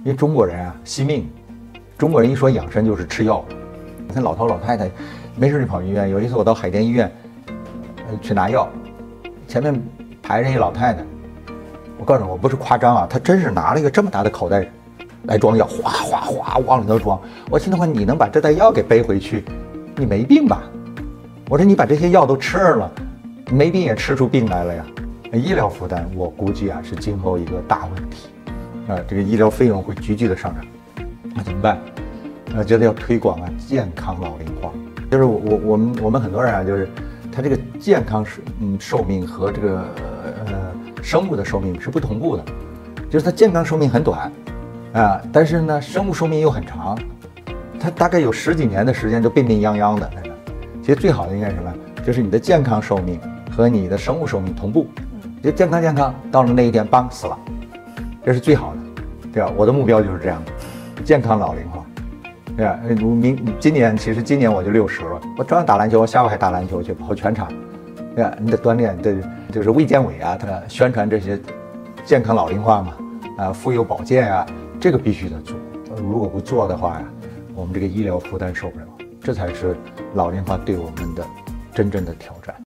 因为中国人啊惜命，中国人一说养生就是吃药。你看老头老太太没事就跑医院。有一次我到海淀医院去拿药，前面排着一老太太，我告诉你我不是夸张啊，她真是拿了一个这么大的口袋来装药，哗哗哗往里头装。我心里话，你能把这袋药给背回去，你没病吧？我说你把这些药都吃了，没病也吃出病来了呀。医疗负担我估计啊是今后一个大问题。这个医疗费用会急剧的上涨，那怎么办？觉得要推广啊健康老龄化，就是我们很多人啊，就是他这个健康寿命和这个生物的寿命是不同步的，就是他健康寿命很短啊，但是呢生物寿命又很长，他大概有10几年的时间就病病殃殃的那个。其实最好的应该是什么？就是你的健康寿命和你的生物寿命同步，就健康到了那一天，邦死了。这是最好的，对吧？我的目标就是这样的，健康老龄化，对吧？今年我就60了，我照样打篮球，下午还打篮球去跑全场，对吧？你得锻炼，对，就是卫健委啊，他宣传这些健康老龄化嘛，妇幼保健啊，这个必须得做。如果不做的话呀，我们这个医疗负担受不了，这才是老龄化对我们的真正的挑战。